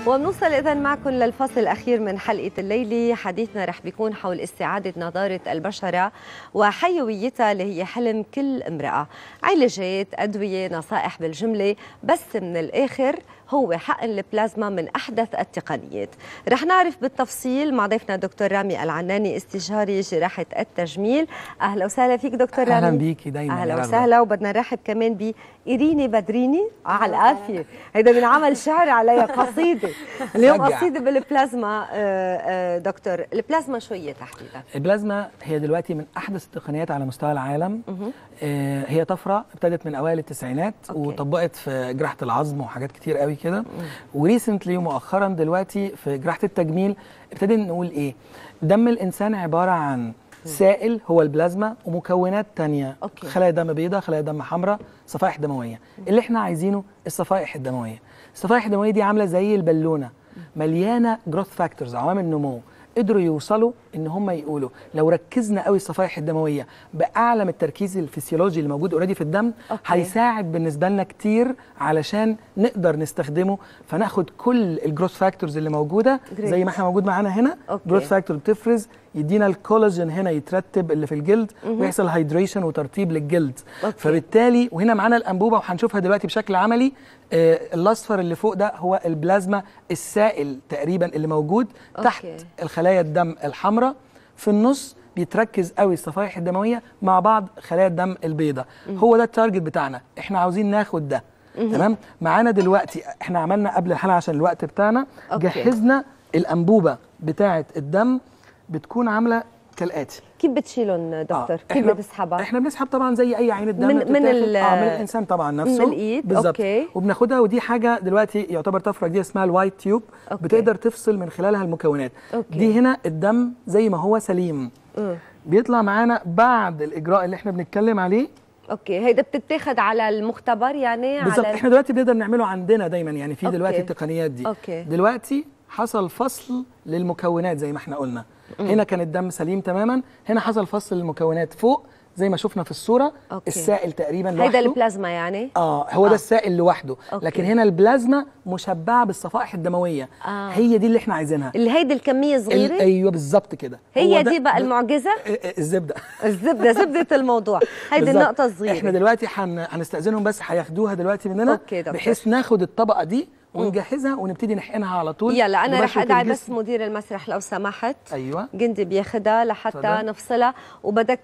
وبنوصل إذن معكم للفصل الأخير من حلقة الليلة. حديثنا رح بيكون حول استعادة نضارة البشرة وحيويتها اللي هي حلم كل امرأة. علاجات، أدوية، نصائح بالجملة، بس من الآخر هو حقن البلازما من أحدث التقنيات. رح نعرف بالتفصيل مع ضيفنا دكتور رامي العناني، استشاري جراحة التجميل. أهلا وسهلا فيك دكتور رامي. أهلا بيكي دايما. أهلا وسهلا. وبدنا نرحب كمان بإيريني بدريني على العافية. هيدا من عمل شعري عليها قصيدة اليوم، قصيدة بالبلازما. دكتور، البلازما شو هي تحديدا؟ البلازما هي دلوقتي من أحدث التقنيات على مستوى العالم. هي طفرة ابتدت من أوائل التسعينات وطبقت في جراحة العظم وحاجات كتير قوي كده. وريسنتلي مؤخرا دلوقتي في جراحة التجميل ابتدينا نقول إيه؟ دم الإنسان عبارة عن سائل هو البلازما ومكونات تانية. خلايا دم بيضاء، خلايا دم حمراء، صفائح دموية. اللي احنا عايزينه الصفائح الدموية. الصفائح الدموية دي عاملة زي البالونة مليانة جروث فاكتورز، عوامل نمو. قدروا يوصلوا ان هم يقولوا لو ركزنا قوي الصفائح الدمويه باعلى من التركيز الفسيولوجي اللي موجود اوريدي في الدم، هيساعد بالنسبه لنا كتير علشان نقدر نستخدمه، فناخد كل الجروث فاكتورز اللي موجوده زي ما احنا موجود معانا هنا. جروث فاكتور بتفرز، يدينا الكولاجين هنا يترتب اللي في الجلد ويحصل هيدريشن وترطيب للجلد. فبالتالي وهنا معانا الانبوبه وهنشوفها دلوقتي بشكل عملي. الاصفر اللي فوق ده هو البلازما السائل تقريبا اللي موجود تحت الخلايا الدم الحمراء. في النص بيتركز قوي الصفائح الدمويه مع بعض خلايا الدم البيضاء. هو ده التارجت بتاعنا، احنا عاوزين ناخد ده. تمام. معانا دلوقتي احنا عملنا قبل الحلقه عشان الوقت بتاعنا جهزنا الانبوبه بتاعه الدم، بتكون عامله كالاتي. كيف بتشيلهم دكتور؟ كيف بتسحبها؟ احنا بنسحب طبعا زي اي عينه دم من الانسان طبعا نفسه، من الايد بالظبط. وبناخدها، ودي حاجه دلوقتي يعتبر طفره جديده اسمها الوايت تيوب. بتقدر تفصل من خلالها المكونات. دي هنا الدم زي ما هو سليم بيطلع معانا بعد الاجراء اللي احنا بنتكلم عليه. هيدا بتتاخد على المختبر يعني؟ بالظبط. احنا دلوقتي بنقدر نعمله عندنا دايما، يعني في دلوقتي التقنيات دي. دلوقتي حصل فصل للمكونات زي ما احنا قلنا. هنا كان الدم سليم تماما، هنا حصل فصل للمكونات فوق زي ما شفنا في الصورة. السائل تقريبا لوحده، هيدا البلازما يعني؟ هو ده السائل لوحده. لكن هنا البلازما مشبعة بالصفائح الدموية. هي دي اللي احنا عايزينها، اللي هيدي الكمية صغيرة. ايوه بالظبط كده. هي دي بقى المعجزة، الزبدة. الزبدة، زبدة الموضوع. هيدي النقطة الصغيرة. احنا دلوقتي هنستأذنهم بس هياخدوها دلوقتي مننا بحيث ناخد الطبقة دي ونجهزها ونبتدي نحقنها على طول. يلا انا رح ادعي بس مدير المسرح لو سمحت. ايوه جندي بياخدها لحتى نفصلها، وبدك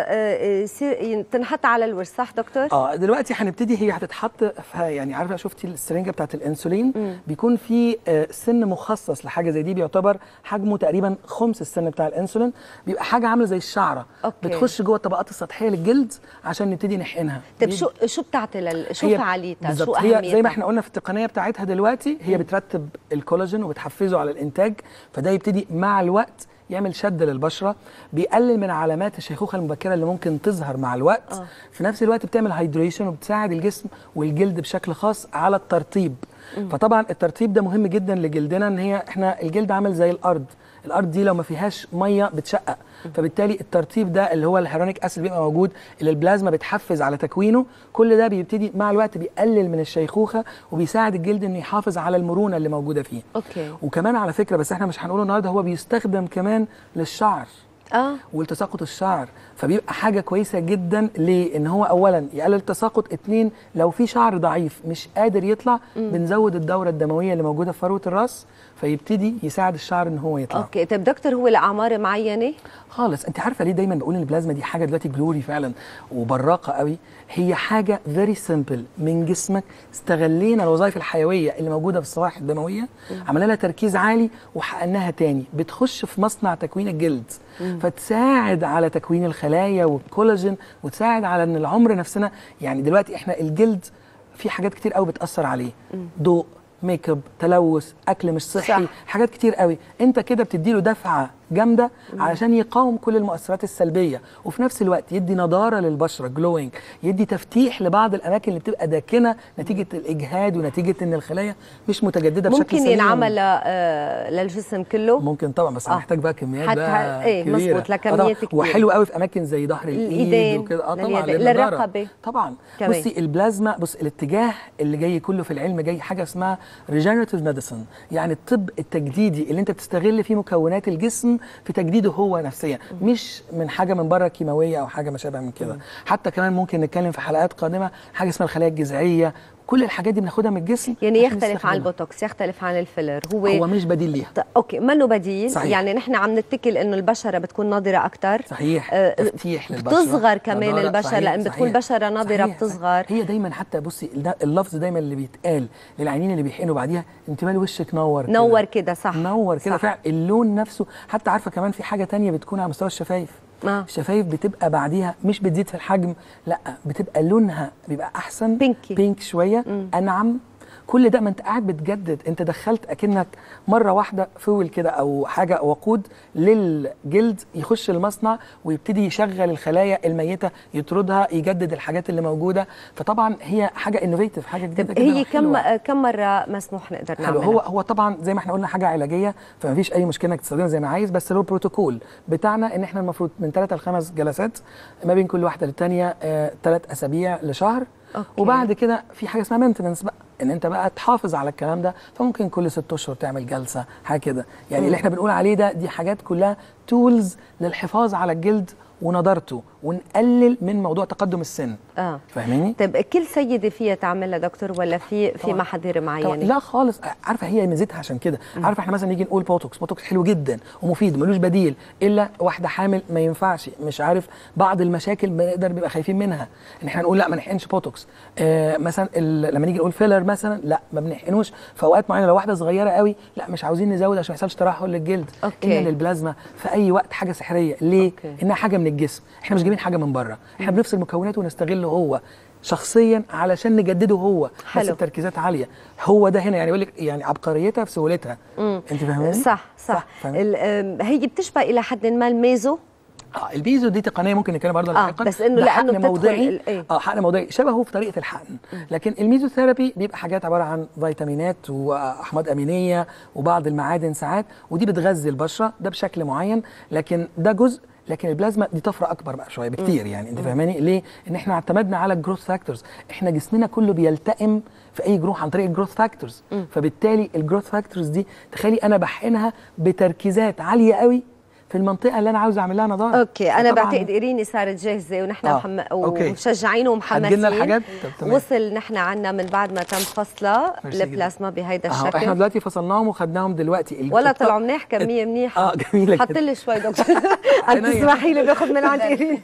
تنحط على الورث، صح دكتور؟ دلوقتي هنبتدي. هي هتتحط يعني عارفه شفتي السرنجه بتاعت الانسولين؟ بيكون في سن مخصص لحاجه زي دي، بيعتبر حجمه تقريبا خمس السن بتاع الانسولين. بيبقى حاجه عامله زي الشعره بتخش جوه الطبقات السطحيه للجلد عشان نبتدي نحقنها. طيب شو بتعطي شو فعاليتها؟ شو اهميتها؟ هي زي ما احنا قلنا في التقنيه بتاعتها دلوقتي، هي بترتب الكولاجين وبتحفزه على الانتاج، فده يبتدي مع الوقت يعمل شد للبشره، بيقلل من علامات الشيخوخه المبكره اللي ممكن تظهر مع الوقت. في نفس الوقت بتعمل هايدريشن وبتساعد الجسم والجلد بشكل خاص على الترطيب. فطبعا الترطيب ده مهم جدا لجلدنا، ان احنا الجلد عامل زي الارض دي لو ما فيهاش ميه بتشقق. فبالتالي الترطيب ده اللي هو الهيرونيك اسيد بيبقى موجود، اللي البلازما بتحفز على تكوينه، كل ده بيبتدي مع الوقت بيقلل من الشيخوخه وبيساعد الجلد انه يحافظ على المرونه اللي موجوده فيه. وكمان على فكره، بس احنا مش هنقوله النهارده، هو بيستخدم كمان للشعر والتساقط الشعر. فبيبقى حاجه كويسه جدا. ليه؟ ان هو اولا يقلل التساقط، اتنين لو في شعر ضعيف مش قادر يطلع بنزود الدوره الدمويه اللي موجوده في فروه الراس، فيبتدي يساعد الشعر ان هو يطلع. طيب دكتور، هو لاعمار معينه؟ خالص. انت عارفه ليه دايما بقول ان البلازما دي حاجه دلوقتي جلوري فعلا وبراقه قوي؟ هي حاجه فيري سيمبل من جسمك، استغلينا الوظائف الحيويه اللي موجوده في الصفائح الدمويه، عملنا لها تركيز عالي وحقناها تاني، بتخش في مصنع تكوين الجلد، فتساعد على تكوين الخلايا والكولاجين، وتساعد على ان العمر نفسنا. يعني دلوقتي احنا الجلد في حاجات كتير قوي بتاثر عليه، ضوء، ميك اب، تلوث، اكل مش صحي، حاجات كتير قوي. انت كده بتديله دفعه جامده علشان يقاوم كل المؤثرات السلبيه، وفي نفس الوقت يدي نضاره للبشره جلوينج، يدي تفتيح لبعض الاماكن اللي بتبقى داكنه نتيجه الاجهاد ونتيجه ان الخلايا مش متجدده بشكل سليم. ممكن ينعمل للجسم كله؟ ممكن طبعا، بس محتاج بقى كميات بقى ايه كبيره. مظبوط، لكميات كبيره. وحلو قوي في اماكن زي ظهر الايد وكده. طبعا للرقبه طبعا كمان. بصي البلازما، بص الاتجاه اللي جاي كله في العلم جاي حاجه اسمها ريجنراتيف ميديسن، يعني الطب التجديدي اللي انت بتستغل فيه مكونات الجسم في تجديده هو نفسيا، مش من حاجه من بره كيماويه او حاجه ما شابه من كده. حتى كمان ممكن نتكلم في حلقات قادمه حاجه اسمها الخلايا الجذعيه، كل الحاجات دي بناخدها من الجسم. يعني يختلف عن البوتوكس، يختلف عن الفيلر. هو مش بديل ليها. اوكي، منه بديل. صحيح. يعني نحن عم نتكل انه البشره بتكون ناضره اكثر. صحيح. تفتيح للبشره، بتصغر كمان البشره، لان بتكون البشره ناضره بتصغر. هي دايما حتى بصي اللفظ دايما اللي بيتقال للعينين اللي بيحقنوا بعديها، انت مال وشك نور كده. صح، نور كده فعلا. اللون نفسه حتى، عارفه كمان في حاجه تانية بتكون على مستوى الشفايف. الشفايف بتبقى بعديها مش بتزيد في الحجم، لا بتبقى لونها بيبقى احسن، بينك شويه، انعم. كل ده ما انت قاعد بتجدد، انت دخلت اكنك مره واحده فول كده او حاجه وقود للجلد يخش المصنع ويبتدي يشغل الخلايا الميته، يطردها، يجدد الحاجات اللي موجوده. فطبعا هي حاجه انوفيتيف، حاجه جديده كده. هي كم مره مسموح نقدر نعملها؟ هو طبعا زي ما احنا قلنا حاجه علاجيه، فما فيش اي مشكله انك تستخدمها زي ما عايز، بس له بروتوكول بتاعنا ان احنا المفروض من 3 ل5 جلسات ما بين كل واحده للثانيه، 3 اسابيع لشهر. وبعد كده في حاجه اسمها مينتنس بقى، ان انت بقى تحافظ على الكلام ده، فممكن كل 6 اشهر تعمل جلسه حاجه كده. يعني اللي احنا بنقول عليه ده دي حاجات كلها تولز للحفاظ على الجلد ونضارته، ونقلل من موضوع تقدم السن. فاهميني؟ طيب كل سيده فيها تعملها دكتور، ولا في محاذير معينه؟ لا خالص. عارفه هي ميزتها عشان كده. عارفه احنا مثلا نيجي نقول بوتوكس حلو جدا ومفيد ملوش بديل، الا واحده حامل ما ينفعش، مش عارف بعض المشاكل بنقدر بيبقى خايفين منها ان احنا نقول لا ما نحقنش بوتوكس. مثلا لما نيجي نقول فيلر مثلا، لا ما بنحقنوش في اوقات معينه. لو واحده صغيره قوي، لا مش عاوزين نزود عشان ما يحصلش ترهل للجلد. ان للبلازما في اي وقت حاجه سحريه. ليه؟ انها حاجه من الجسم، احنا مش جايبين حاجه من بره، احنا بنفصل مكوناته ونستغله هو شخصيا علشان نجدده هو. بس التركيزات عاليه. هو ده هنا يعني يقول لك يعني عبقريتها في سهولتها. انت فاهماني؟ صح. هي بتشبه الى حد ما الميزو. البيزو دي تقنيه ممكن نتكلم برضه لاحقا، بس انه لانه حقن موضعي. حقن موضعي شبهه في طريقه الحقن. لكن الميزوثيرابي بيبقى حاجات عباره عن فيتامينات واحماض امينيه وبعض المعادن ساعات، ودي بتغذي البشره ده بشكل معين. لكن ده جزء، لكن البلازما دي طفره اكبر بقى شويه بكتير. يعني انت فاهماني ليه؟ ان احنا اعتمدنا على الجروث فاكتورز. احنا جسمنا كله بيلتئم في اي جروح عن طريق الجروث فاكتورز. فبالتالي الجروث فاكتورز دي تخيلي انا بحقنها بتركيزات عاليه قوي في المنطقه اللي انا عاوز اعمل لها نظاره. اوكي، انا بعتقد ايريني صارت جاهزه ونحن ومشجعين ومحمسين. الحاجات وصل نحن عنا من بعد ما تم فصلها البلازما بهيدا الشكل. احنا دلوقتي فصلناهم وخدناهم دلوقتي. ولا طلعوا منيح، كميه منيحه. جميله. حط لي شوي دكتور. انت تسمحي لي باخذ من عند ايريني.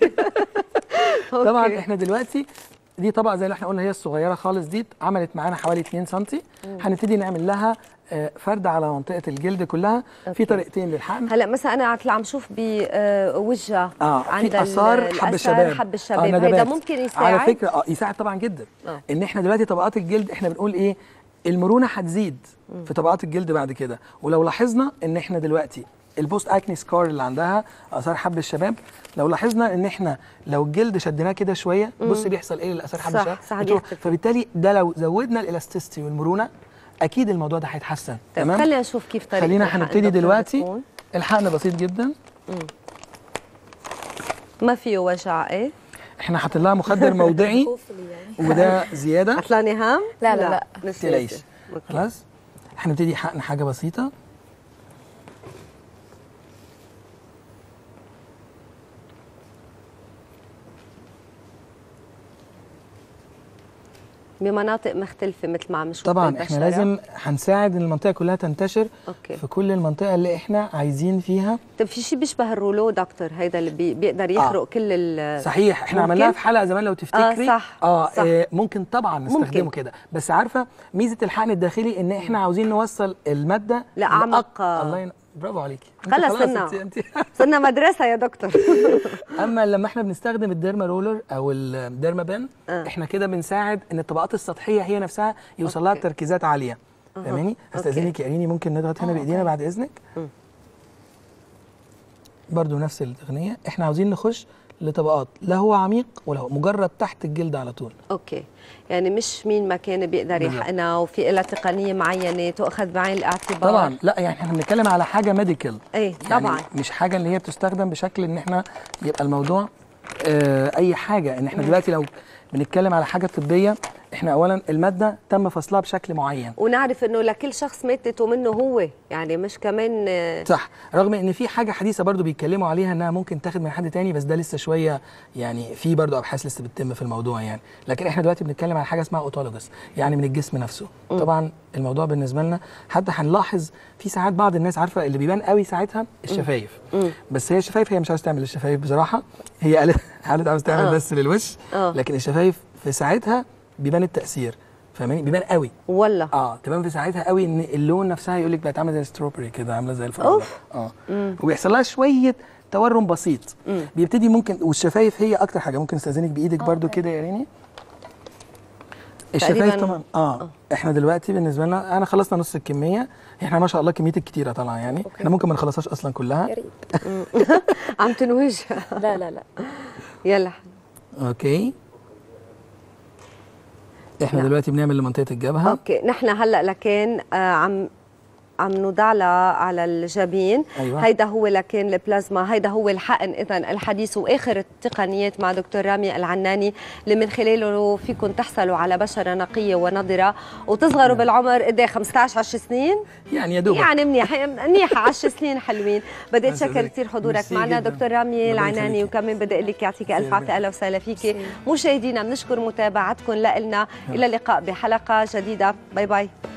طبعا احنا دلوقتي دي طبقه زي اللي احنا قلنا هي الصغيره خالص دي، عملت معانا حوالي 2 سم. هنبتدي نعمل لها فرد على منطقه الجلد كلها. في طريقتين للحقن. هلا مثلا انا عم شوف بوجهها عند اثار حب الشباب. هذا ممكن يساعد على فكره. يساعد طبعا جدا. ان احنا دلوقتي طبقات الجلد احنا بنقول ايه، المرونه هتزيد في طبقات الجلد بعد كده. ولو لاحظنا ان احنا دلوقتي البوست اكني سكار اللي عندها اثار حب الشباب، لو لاحظنا ان احنا لو الجلد شدناه كده شويه، بص بيحصل ايه لاثار حب الشباب. فبالتالي ده لو زودنا الالاستيستي والمرونه اكيد الموضوع ده هيتحسن. تمام. خلينا نشوف كيف طريقه. خلينا هنبتدي دلوقتي. الحقن بسيط جدا. ما فيه وجع. ايه، احنا حاطين لها مخدر موضعي وده زياده. عطلاني هام؟ لا مش تلاقيش. خلاص هنبتدي حقن حاجه بسيطه. بمناطق مختلفة مثل ما عم نشوف. طبعا احنا لازم هنساعد ان المنطقة كلها تنتشر. في كل المنطقة اللي احنا عايزين فيها. طب في شيء بيشبه الرولو دكتور، هيدا اللي بيقدر يخرق كل صحيح. احنا عملناها في حلقة زمان لو تفتكري. صح. ممكن طبعا نستخدمه كده. بس عارفة ميزة الحقن الداخلي ان احنا عاوزين نوصل المادة لأعمق. برافو عليكي. خلص صرنا مدرسة يا دكتور. اما لما احنا بنستخدم الديرما رولر او الديرما بن، احنا كده بنساعد ان الطبقات السطحيه هي نفسها يوصل لها تركيزات عاليه. فاهماني؟ استاذنك يا ايريني، ممكن نضغط هنا بايدينا بعد اذنك. برضو نفس التقنيه. احنا عاوزين نخش لطبقات لا هو عميق ولا هو مجرد تحت الجلد على طول. اوكي، يعني مش مين ما كان بيقدر يحقنها، وفي لها تقنيه معينه تؤخذ بعين الاعتبار. طبعا لا، يعني احنا بنتكلم على حاجه ميديكال. ايه طبعا، يعني مش حاجه اللي هي بتستخدم بشكل ان احنا يبقى الموضوع اي حاجه. ان احنا دلوقتي لو بنتكلم على حاجه طبيه، احنا اولا الماده تم فصلها بشكل معين، ونعرف انه لكل شخص مادته منه هو، يعني مش كمان صح. رغم ان في حاجه حديثه برضو بيتكلموا عليها انها ممكن تاخد من حد تاني، بس ده لسه شويه يعني، في برضو ابحاث لسه بتتم في الموضوع يعني. لكن احنا دلوقتي بنتكلم على حاجه اسمها اوتولوجس، يعني من الجسم نفسه. طبعا الموضوع بالنسبه لنا حتى هنلاحظ في ساعات بعض الناس عارفه اللي بيبان قوي ساعتها الشفايف. بس هي الشفايف هي مش عاوز تعمل الشفايف بصراحه، هي قالت عاوز تعمل بس للوش. لكن الشفايف في ساعتها بيبان التاثير، فاهماني؟ بيبان قوي والله. تبان في ساعتها قوي ان اللون نفسها يقول لك بقت عامله زي الستروبري كده، عامله زي الفراوله. وبيحصل لها شويه تورم بسيط. بيبتدي ممكن، والشفايف هي اكتر حاجه. ممكن استاذنك بايدك برضو كده يا ريني. الشفايف طبعا احنا دلوقتي بالنسبه لنا انا خلصنا نص الكميه. احنا ما شاء الله كميتك كتيره طالعه يعني. احنا ممكن ما نخلصهاش اصلا كلها. يا ريت. عم تنوج. لا يلا. اوكي، احنا دلوقتي بنعمل لمنطقه الجبهه. اوكي، نحن هلا لكن عم نوضع لها على الجبين. أيوة. هيدا هو لكن البلازما، هيدا هو الحقن اذا الحديث واخر التقنيات مع دكتور رامي العناني، اللي من خلاله فيكم تحصلوا على بشره نقيه ونضره وتصغروا بالعمر. قد ايه 15 10 سنين؟ يعني يا دوب يعني منيحه 10 سنين حلوين. بدي اتشكر كثير حضورك معنا دكتور رامي العناني، وكمان بدي اقول لك يعطيك الف عافيه، اهلا وسهلا فيكي. مشاهدينا بنشكر متابعتكم لنا، الى اللقاء بحلقه جديده، باي باي.